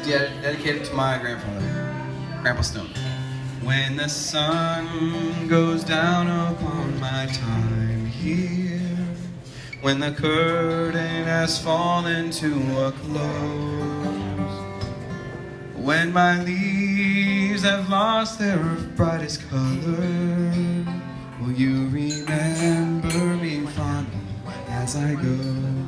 dedicated to my grandfather, Grandpa Stone. When the sun goes down upon my time here, when the curtain has fallen to a close, when my leaves have lost their brightest color, will you remember me fondly as I go?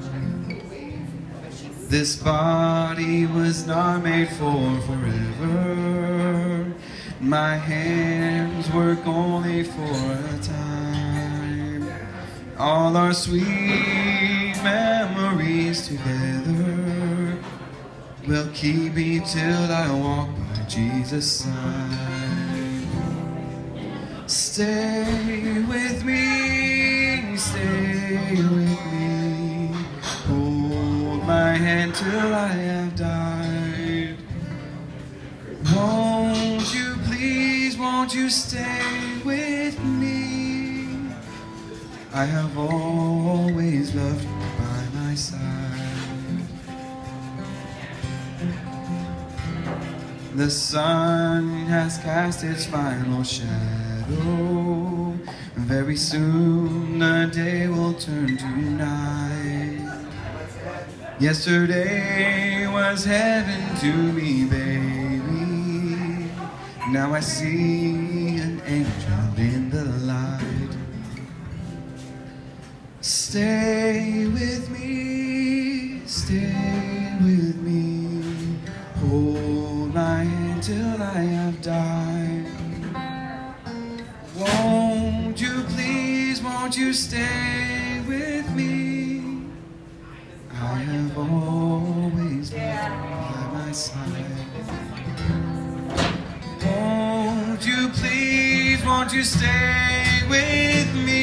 This body was not made for forever. My hands work only for a time. All our sweet memories together will keep me till I walk by Jesus' side. Stay with me, stay with me. Hold my hand till I have died. Won't you stay with me? I have always loved you by my side. The sun has cast its final shadow. Very soon the day will turn to night. Yesterday was heaven to me, baby. Now I see an angel in the light. Stay with me, stay with me. Hold my hand till I have died. Won't you stay with me? I have always been by my side. Won't you stay with me?